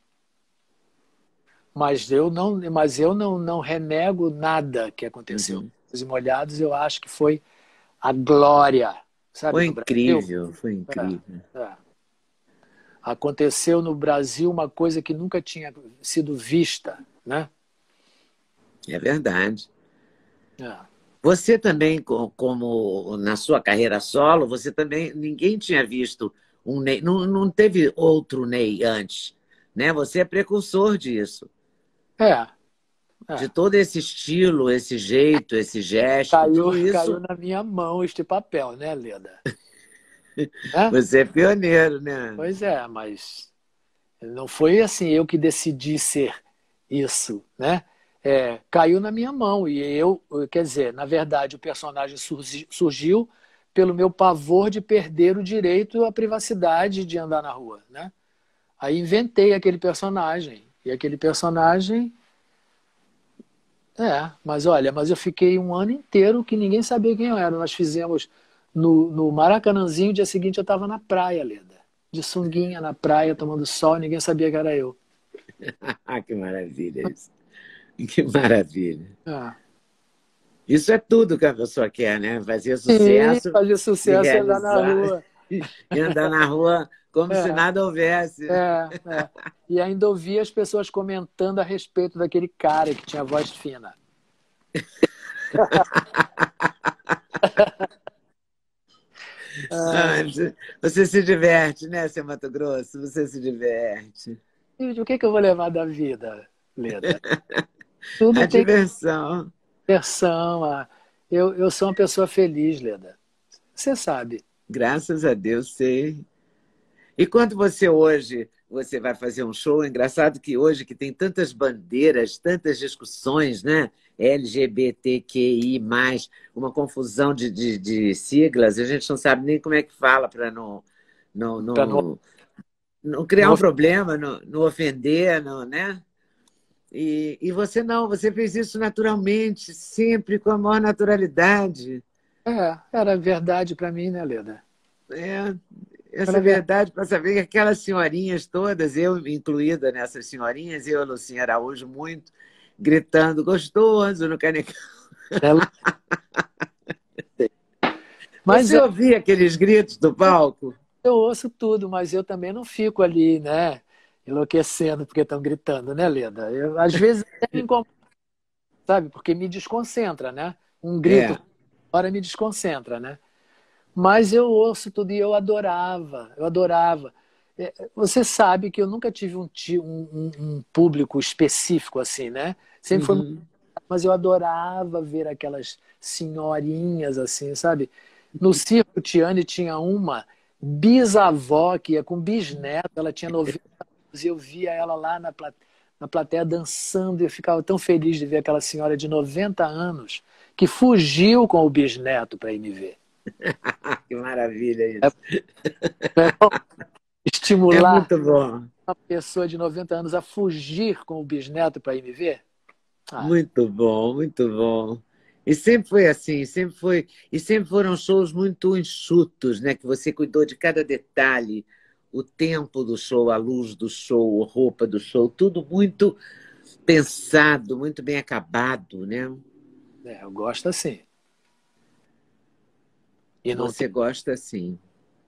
Mas eu não renego nada que aconteceu. Uhum. Os Molhados, eu acho que foi a glória, sabe, Foi no Brasil. incrível, foi incrível. É. Aconteceu no Brasil uma coisa que nunca tinha sido vista, né? É verdade. É. Você também, como na sua carreira solo, você também, ninguém tinha visto um Ney, não teve outro Ney antes, né? Você é precursor disso, É, de é. todo esse estilo, esse jeito, esse gesto, Caiu, tudo caiu isso. na minha mão este papel, né, Leda? Né? Você é pioneiro, né? Pois é, mas não foi assim eu que decidi ser isso, né? Caiu na minha mão e eu, quer dizer, na verdade o personagem surgiu pelo meu pavor de perder o direito à privacidade de andar na rua, né? Aí inventei aquele personagem e aquele personagem, mas olha, mas eu fiquei um ano inteiro que ninguém sabia quem eu era. Nós fizemos no Maracanãzinho, dia seguinte eu estava na praia, Leda. de sunguinha na praia, tomando sol, ninguém sabia que era eu. Que maravilha isso. Que maravilha. É. Isso é tudo que a pessoa quer, né? Fazer E sucesso, fazer se sucesso e andar na realizar rua. e andar na rua como se É, nada houvesse. é. E ainda ouvia as pessoas comentando a respeito daquele cara que tinha voz fina. Ai, você se diverte, né, seu Mato Grosso? Você se diverte. E o que eu vou levar da vida, Leda? Tudo A tem diversão. versão. Eu sou uma pessoa feliz, Leda. Você sabe. Graças a Deus, sei. E quando você vai fazer um show, é engraçado que hoje que tem tantas bandeiras, tantas discussões, né? LGBTQI+, uma confusão de siglas, a gente não sabe nem como é que fala para não, Para não, não, não criar não um problema, não ofender, não, né? E você não, você fez isso naturalmente, sempre com a maior naturalidade. era verdade para mim, né, Leda? É, essa Era é verdade. verdade, para saber que aquelas senhorinhas todas, eu incluída nessas senhorinhas, eu, a Lucinha Araújo, muito, gritando gostoso no canecão. Mas Você ouvia aqueles gritos do palco? eu ouço tudo, mas eu também não fico ali, né? Enlouquecendo porque estão gritando, né, Leda? Às vezes até me incomoda, sabe? Porque me desconcentra, né? Um grito É. fora me desconcentra, né? Mas eu ouço tudo e eu adorava. Você sabe que eu nunca tive um público específico assim, né? Sempre foi, Uhum. mas eu adorava ver aquelas senhorinhas assim, sabe? No Circo Tiane tinha uma bisavó que ia com bisneto, ela tinha 90 anos e eu via ela lá na plateia dançando e eu ficava tão feliz de ver aquela senhora de 90 anos que fugiu com o bisneto para ir me ver. Que maravilha É, isso. É estimular muito bom, uma pessoa de 90 anos a fugir com o bisneto para ir me ver? Ah, muito bom, muito bom. E sempre foi assim, e sempre foram shows muito enxutos, né? Que você cuidou de cada detalhe, o tempo do show, a luz do show, a roupa do show, tudo muito pensado, muito bem acabado, né? eu gosto assim. E Você gosta assim.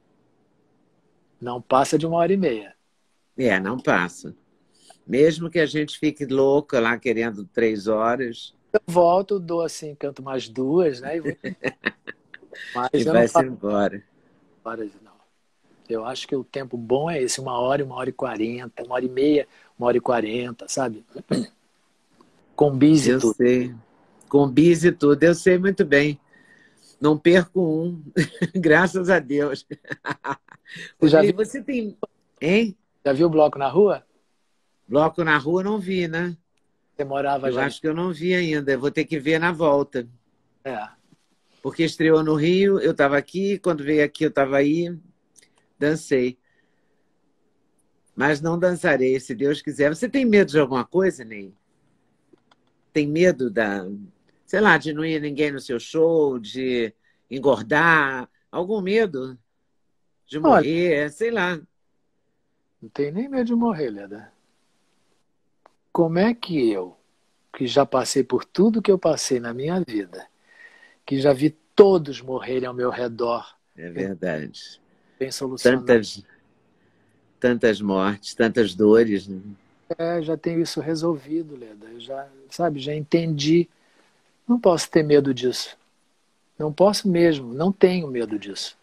não passa de 1h30. É, não passa. Mesmo que a gente fique louca lá querendo 3 horas Eu volto, dou assim, canto mais duas, né? E vou embora. e Mas eu não vai-se faço embora. horas, não. Eu acho que o tempo bom é esse, 1h, 1h40, 1h30, 1h40, sabe? Com bis e Eu tudo. sei. Com bis e tudo, eu sei muito bem. Não perco um, graças a Deus. Ô, Você Ney, você tem. Hein? já viu o bloco na rua? Bloco na rua não vi, né? Você morava Eu já. acho que eu não vi ainda. Eu vou ter que ver na volta. É. Porque estreou no Rio, eu estava aqui, quando veio aqui eu estava aí, dancei. Mas não dançarei, se Deus quiser. Você tem medo de alguma coisa, Ney? Tem medo sei lá, de não ir ninguém no seu show, de engordar? Algum medo de Olha, morrer? Sei lá. não tenho nem medo de morrer, Leda. Como é que eu, que já passei por tudo que eu passei na minha vida, que já vi todos morrerem ao meu redor, É eu verdade. bem solucionado. Tantas, tantas mortes, tantas dores, né? Já tenho isso resolvido, Leda. Eu já, sabe, já entendi. Não posso ter medo disso. Não posso mesmo, não tenho medo disso.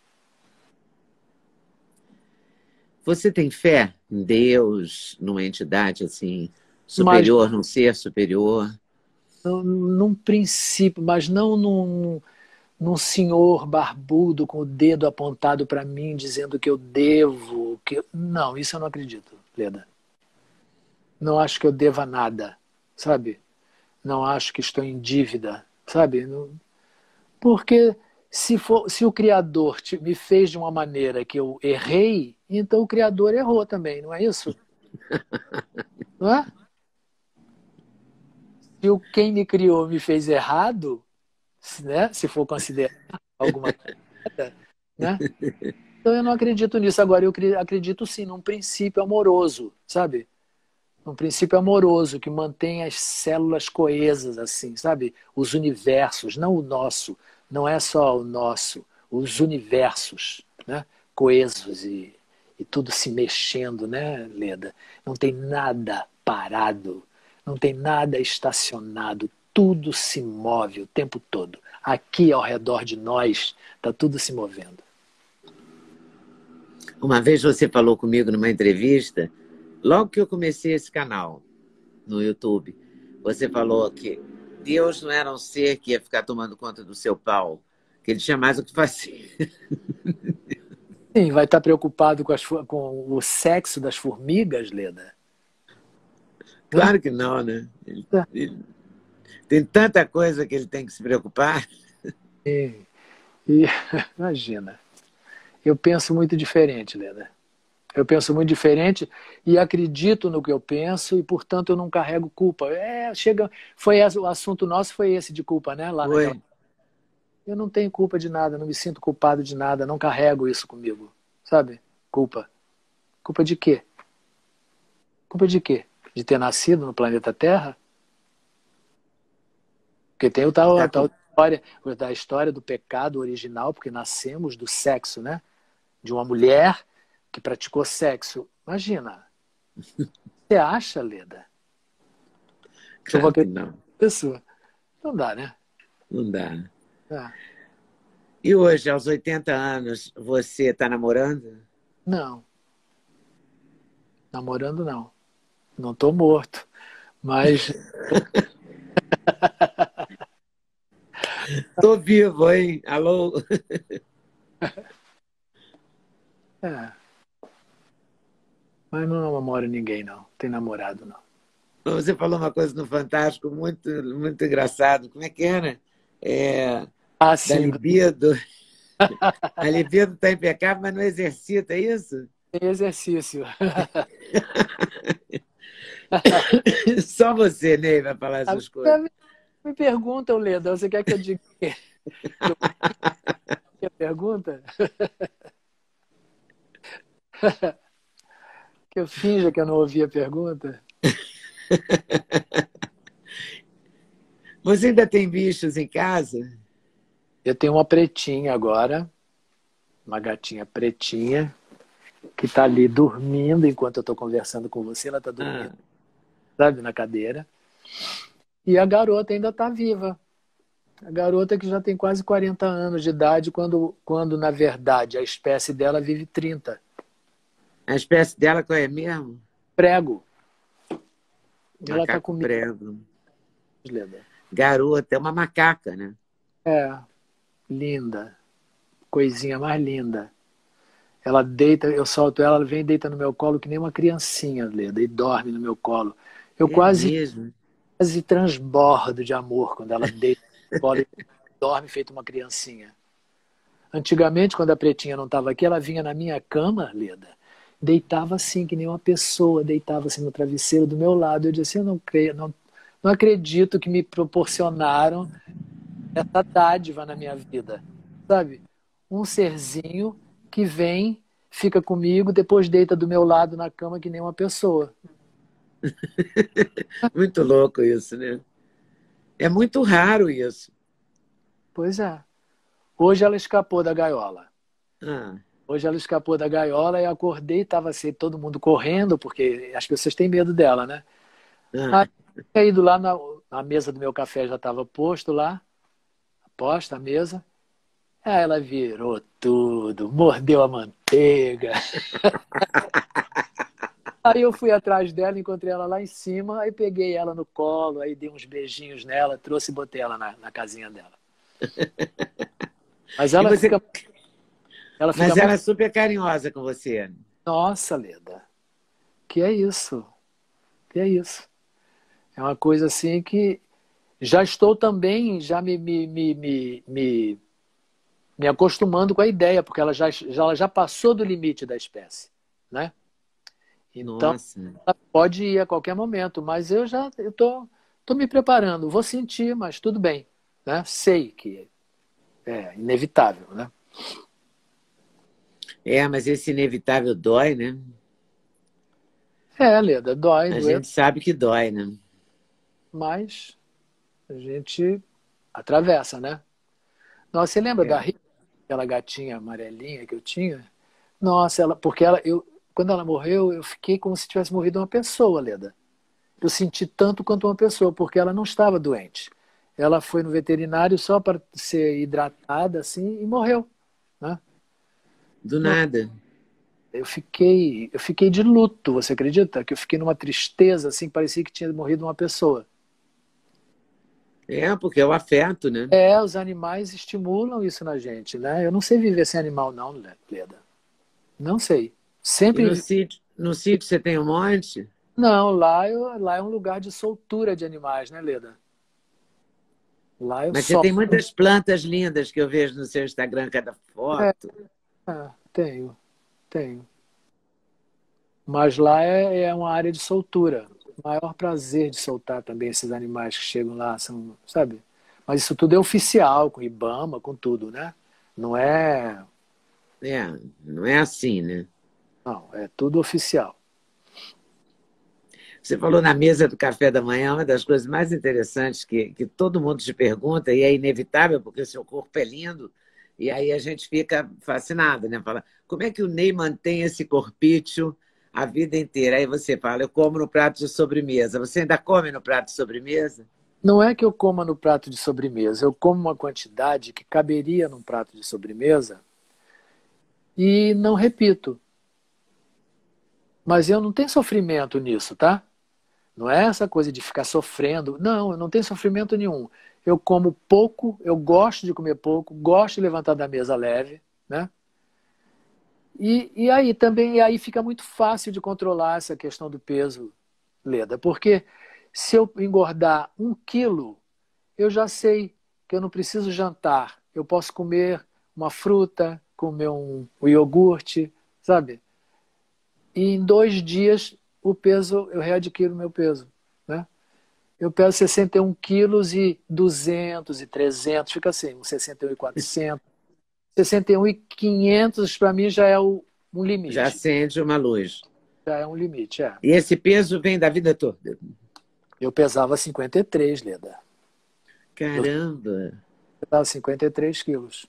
Você tem fé em Deus, numa entidade assim Mas superior, num ser superior? num princípio, mas não num senhor barbudo com o dedo apontado para mim, dizendo que eu devo. Não, isso eu não acredito, Leda. Não acho que eu deva nada, sabe? Não acho que estou em dívida, sabe? Porque se o Criador me fez de uma maneira que eu errei, então o Criador errou também, não é isso? Não é? Se quem me criou me fez errado, né? Se for considerar alguma coisa, né? Então eu não acredito nisso. Agora, eu acredito sim num princípio amoroso, sabe? Um princípio amoroso que mantém as células coesas, assim, sabe? Os universos, não o nosso, não é só o nosso, os universos, né? Coesos e tudo se mexendo, né, Leda? Não tem nada parado, não tem nada estacionado, tudo se move o tempo todo. Aqui ao redor de nós está tudo se movendo. Uma vez você falou comigo numa entrevista, logo que eu comecei esse canal no YouTube, você falou que Deus não era um ser que ia ficar tomando conta do seu pau, que ele tinha mais o que fazer. Sim, vai estar preocupado com o sexo das formigas, Leda? Claro que não, né? Tem tanta coisa que ele tem que se preocupar. E imagina, eu penso muito diferente, Leda. Eu penso muito diferente e acredito no que eu penso e, portanto, eu não carrego culpa. O assunto nosso foi esse de culpa, né? Lá naquela. Foi. Eu não tenho culpa de nada, não me sinto culpado de nada, não carrego isso comigo, sabe? Culpa. Culpa de quê? Culpa de quê? De ter nascido no planeta Terra? Porque tem a tal história, da história do pecado original, porque nascemos do sexo, né? De uma mulher que praticou sexo. Imagina. Você acha, Leda? Que eu vou Claro que acreditar não. na pessoa? Não dá, né? Não dá. Ah, E hoje, aos 80 anos, você está namorando? não. Namorando, não. Não tô morto. Mas, Tô vivo, hein? Alô? é. Mas não namoro ninguém, não. Tem namorado, não. Você falou uma coisa no Fantástico muito, muito engraçado. Como é que era? Ah, Da sim. libido. A libido está impecável, mas não exercita, é isso? Tem exercício. Só você, Ney, vai falar essas coisas. Me perguntam, Leda, você quer que eu diga que a pergunta? Que eu finja que eu não ouvi a pergunta? Você ainda tem bichos em casa? Eu tenho uma pretinha agora, uma gatinha pretinha, que está ali dormindo enquanto eu estou conversando com você. Ela está Ah, dormindo, sabe, na cadeira. E a garota ainda está viva. A garota que já tem quase 40 anos de idade, quando na verdade a espécie dela vive 30. a espécie dela qual é mesmo? Prego. Ela está Macaco comigo, prego. Leda. Garota, é uma macaca, né? É, linda. Coisinha mais linda. Ela deita, eu solto ela, ela vem e deita no meu colo que nem uma criancinha, Leda, e dorme no meu colo. Eu É quase, mesmo. quase transbordo de amor quando ela deita no colo e dorme feito uma criancinha. Antigamente, quando a pretinha não estava aqui, ela vinha na minha cama, Leda, deitava assim, que nem uma pessoa, deitava assim no travesseiro do meu lado. Eu disse, eu não creio, não acredito que me proporcionaram essa dádiva na minha vida, sabe? Um serzinho que vem, fica comigo, depois deita do meu lado na cama que nem uma pessoa. Muito louco isso, né? É muito raro isso. Pois é. Hoje ela escapou da gaiola. Ah, Hoje ela escapou da gaiola e eu acordei, estava assim, todo mundo correndo, porque as pessoas têm medo dela, né? Aí, ah. caído lá na mesa do meu café, já estava posto lá, posta a mesa. Aí ela virou tudo, mordeu a manteiga. Aí eu fui atrás dela, encontrei ela lá em cima, aí peguei ela no colo, aí dei uns beijinhos nela, trouxe e botei ela na casinha dela. Mas E você, ela fica mas ela muito. é super carinhosa com você. Nossa, Leda, que é isso? Que é isso? É uma coisa assim que já estou também, já me acostumando com a ideia, porque ela já passou do limite da espécie, né? Então, Nossa. ela pode ir a qualquer momento, mas eu tô me preparando. Vou sentir, mas tudo bem, né? Sei que é inevitável, né? É, mas esse inevitável dói, né? É, Leda, dói, A doer, gente sabe que dói, né? mas a gente atravessa, né? Nossa, você lembra da É. Rita, aquela gatinha amarelinha que eu tinha? Nossa, quando ela morreu, eu fiquei como se tivesse morrido uma pessoa, Leda. Eu senti tanto quanto uma pessoa, porque ela não estava doente. Ela foi no veterinário só para ser hidratada, assim, e morreu, né? Do Não, nada. eu fiquei de luto, você acredita? Que eu fiquei numa tristeza, assim, parecia que tinha morrido uma pessoa. É, porque é o afeto, né? É, os animais estimulam isso na gente, né? Eu não sei viver sem animal, não, Leda. Não sei. E no Sempre. sítio, no sítio você tem um monte? Não, lá é um lugar de soltura de animais, né, Leda? Lá eu Mas você só. tem muitas plantas lindas que eu vejo no seu Instagram, cada É, foto. tenho, tenho. Mas lá é uma área de soltura. O maior prazer de soltar também esses animais que chegam lá, são, sabe? Mas isso tudo é oficial, com IBAMA, com tudo, né? Não é. É, não é assim, né? Não, é tudo oficial. Você falou na mesa do café da manhã, uma das coisas mais interessantes que todo mundo te pergunta, e é inevitável, porque o seu corpo é lindo, e aí a gente fica fascinado, né? Fala, como é que o Ney mantém esse corpício a vida inteira? Aí você fala, eu como no prato de sobremesa. Você ainda come no prato de sobremesa? Não é que eu coma no prato de sobremesa, eu como uma quantidade que caberia num prato de sobremesa e não repito. Mas eu não tenho sofrimento nisso, tá? Não é essa coisa de ficar sofrendo. Não, eu não tenho sofrimento nenhum. Eu como pouco, eu gosto de comer pouco, gosto de levantar da mesa leve, né? E aí também, e aí fica muito fácil de controlar essa questão do peso, Leda, porque se eu engordar 1 quilo, eu já sei que eu não preciso jantar. Eu posso comer uma fruta, comer um iogurte, sabe? E em 2 dias o peso, eu readquiro o meu peso, né? Eu peso 61 quilos e 200 e 300, fica assim, uns 61 e 400. 61 e 500 para mim já é um Já limite. acende uma luz. Já é um limite, é. E esse peso vem da vida toda. Eu pesava 53, Leda. Eu Caramba! pesava 53 quilos.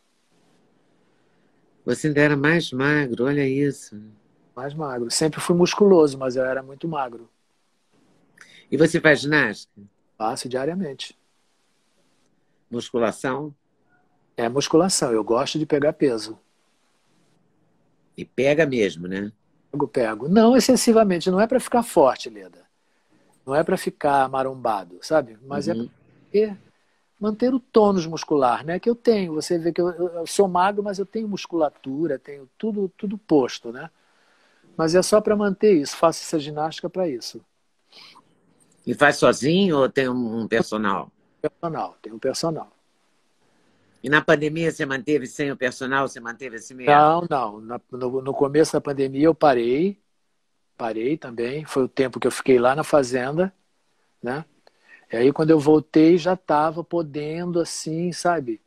Você ainda era mais magro, olha isso. Mais magro. Sempre fui musculoso, mas eu era muito magro. E você faz ginástica? Faço diariamente. Musculação? É musculação. Eu gosto de pegar peso. E pega mesmo, né? Pego. Não excessivamente. Não é para ficar forte, Leda. Não é para ficar marombado, sabe? Mas é para Uhum. manter o tônus muscular, né? Que eu tenho. Você vê que eu sou magro, mas eu tenho musculatura, tenho tudo posto, né? Mas é só para manter isso. Faço essa ginástica para isso. E faz sozinho ou tem um personal? Personal, tenho personal. E na pandemia você manteve sem o personal, você manteve assim mesmo? Não, não. No começo da pandemia eu parei também. Foi o tempo que eu fiquei lá na fazenda, né? E aí quando eu voltei já estava podendo assim, sabe?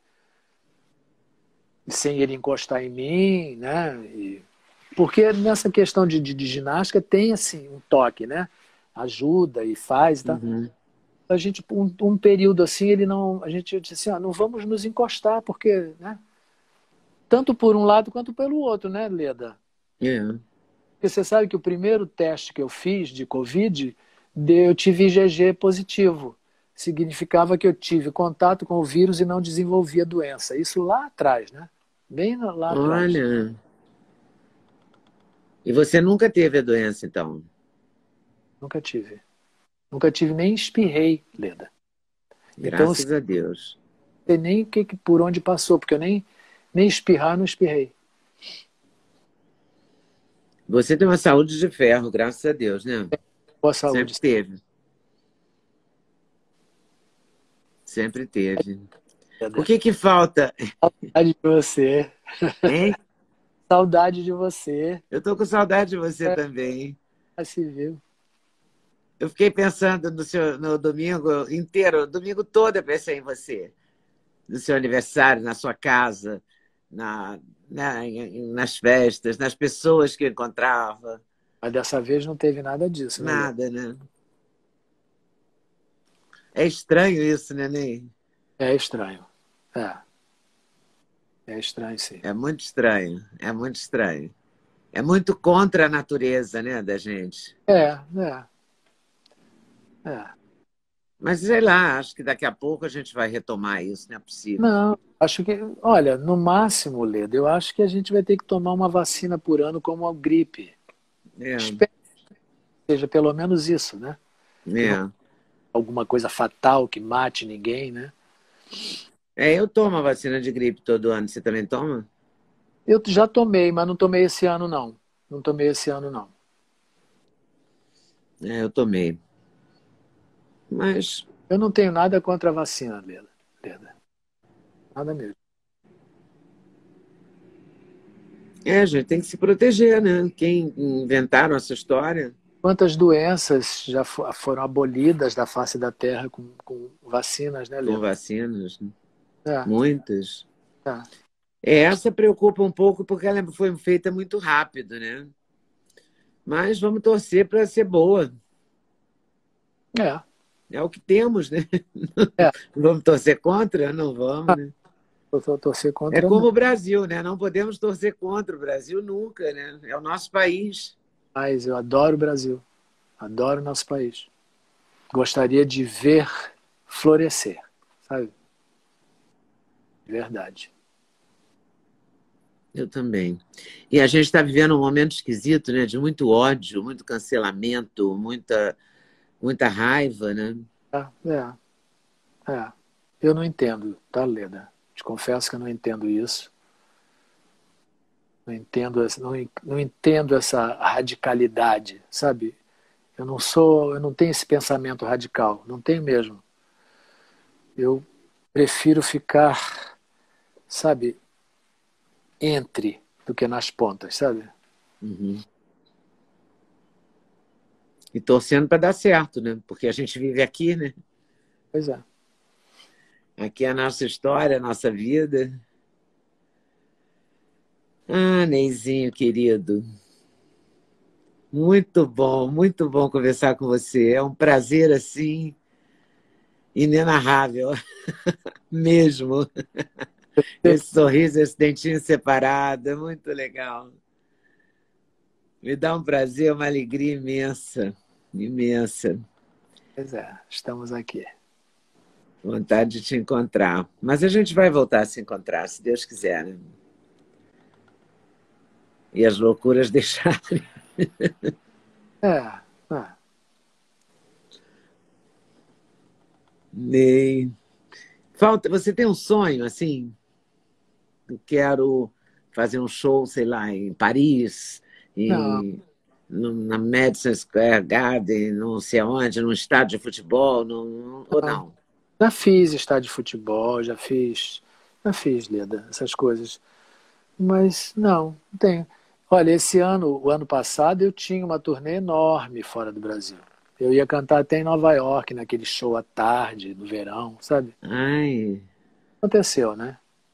Sem ele encostar em mim, né? Porque nessa questão de ginástica tem assim um toque, né? Ajuda e faz, tá? Uhum. A gente um período assim ele não, a gente disse assim, não vamos nos encostar porque, né? Tanto por um lado quanto pelo outro, né, Leda? É. Porque você sabe que o primeiro teste que eu fiz de Covid, eu tive IgG positivo. Significava que eu tive contato com o vírus e não desenvolvi a doença. Isso lá atrás, né? Bem lá atrás. Olha. E você nunca teve a doença, então? Nunca tive. Nunca tive, nem espirrei, Leda. Então, eu Graças a Deus. sei nem por onde passou, porque eu nem espirrar, não espirrei. Você tem uma saúde de ferro, graças a Deus, né? Boa Sempre saúde. teve. Sempre teve. O Leda. que que falta, Saudade de você. hein? Saudade de você. Eu tô com saudade de você também. Se viu. Eu fiquei pensando no domingo inteiro, o domingo todo eu pensei em você, no seu aniversário, na sua casa. nas festas, nas pessoas que eu encontrava. Mas dessa vez não teve nada disso, né, Lê? Nada, né? É estranho isso, né, Ney? É estranho. É, é estranho, sim. É muito estranho, é muito estranho. É muito contra a natureza, né, da gente. É, é. Mas sei lá, acho que daqui a pouco a gente vai retomar isso, não é possível. Não, acho que, olha, no máximo, Leda, eu acho que a gente vai ter que tomar uma vacina por ano como a gripe. É, Espero que seja pelo menos isso, né? Que não é. alguma coisa fatal que mate ninguém, né? Eu tomo a vacina de gripe todo ano. Você também toma? Eu já tomei, mas não tomei esse ano, não. Não tomei esse ano, não. Eu tomei. Mas Eu não tenho nada contra a vacina, Leda. Leda. Nada mesmo. a gente tem que se proteger, né? Quem inventaram essa história Quantas doenças já foram abolidas da face da Terra com vacinas, né, com Leda? vacinas, né? É, Muitas. é, Essa preocupa um pouco porque ela foi feita muito rápido, né? Mas vamos torcer para ser boa. é, É o que temos, né? é. Vamos torcer contra? Não vamos, né? Eu vou torcer É contra, como não. o Brasil, né? Não podemos torcer contra o Brasil nunca, né? É o nosso país. Mas eu adoro o Brasil. Adoro o nosso país. Gostaria de ver florescer, sabe? De verdade. Eu também. E a gente está vivendo um momento esquisito, né? De muito ódio, muito cancelamento, muita raiva, né? É. Eu não entendo, tá, Leda? Te confesso que eu não entendo isso. Não entendo, não entendo essa radicalidade, sabe? Eu não tenho esse pensamento radical, não tenho mesmo. Eu prefiro ficar, sabe, entre do que nas pontas, sabe? Uhum. E torcendo para dar certo, né? Porque a gente vive aqui, né? Pois é. Aqui é a nossa história, a nossa vida. Ah, Neizinho, querido. Muito bom conversar com você. É um prazer, assim, inenarrável, mesmo. Esse sorriso, esse dentinho separado, é muito legal. Me dá um prazer, uma alegria imensa, imensa. Pois é, estamos aqui. Vontade de te encontrar. Mas a gente vai voltar a se encontrar, se Deus quiser, né? E as loucuras deixarem. É, é. Nem. Falta, você tem um sonho, assim? Eu quero fazer um show, sei lá, em Paris, Não, na Madison Square Garden, não sei aonde, num estádio de futebol, ou não. não? Já fiz estádio de futebol, já fiz, Leda, essas coisas. Mas não tenho. Olha, esse ano, o ano passado, eu tinha uma turnê enorme fora do Brasil. Eu ia cantar até em Nova York, naquele show à tarde, no verão, sabe? Ai, Aconteceu, né?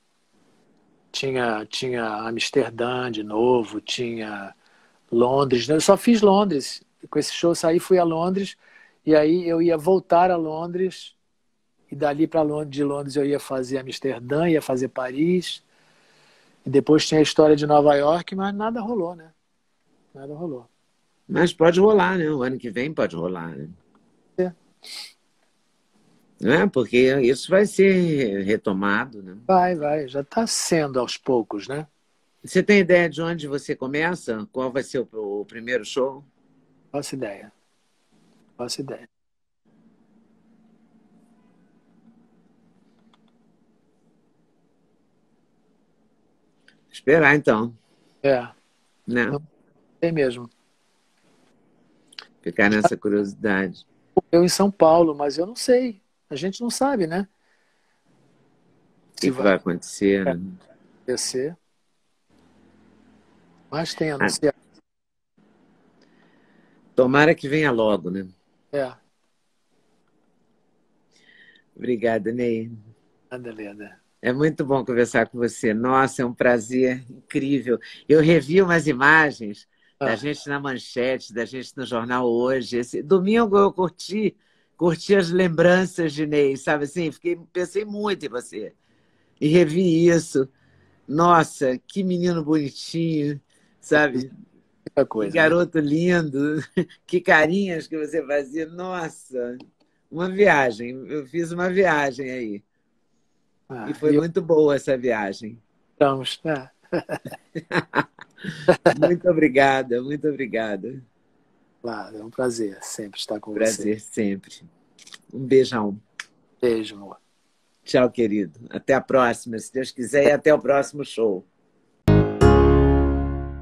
Tinha Amsterdã de novo, tinha Londres, né? Eu só fiz Londres. Com esse show eu saí, fui a Londres, e aí eu ia voltar a Londres, e dali para Londres, de Londres eu ia fazer Amsterdã, ia fazer Paris, e depois tinha a história de Nova York, mas nada rolou, né? Nada rolou. mas pode rolar, né? O ano que vem pode rolar, né? É. Não é? Porque isso vai ser retomado, né? Vai, já está sendo aos poucos, né? Você tem ideia de onde você começa? Qual vai ser o primeiro show? Faço ideia, faço ideia. Esperar, então, É, né? não tem mesmo. Ficar Já nessa curiosidade. eu em São Paulo, mas eu não sei. A gente não sabe, né? O Se que vai vai acontecer, né? acontecer, mas tem Ah, anunciado. tomara que venha logo, né? É, Obrigada, Ney. nada, Leda. É muito bom conversar com você. Nossa, é um prazer incrível. Eu revi umas imagens da Ah, gente na Manchete, da gente no Jornal Hoje. Esse domingo eu curti as lembranças de Ney, sabe assim? Pensei muito em você. E revi isso. Nossa, que menino bonitinho, sabe? muita Que coisa, né? garoto lindo, que carinhas que você fazia. Nossa, uma viagem. Eu fiz uma viagem aí. E Ah, foi e muito boa essa viagem. estamos, né? Muito obrigada, muito obrigada. Claro, é um prazer sempre estar com você. Prazer sempre. Um beijão. Beijo, amor. Tchau, querido. Até a próxima, se Deus quiser, e até o próximo show.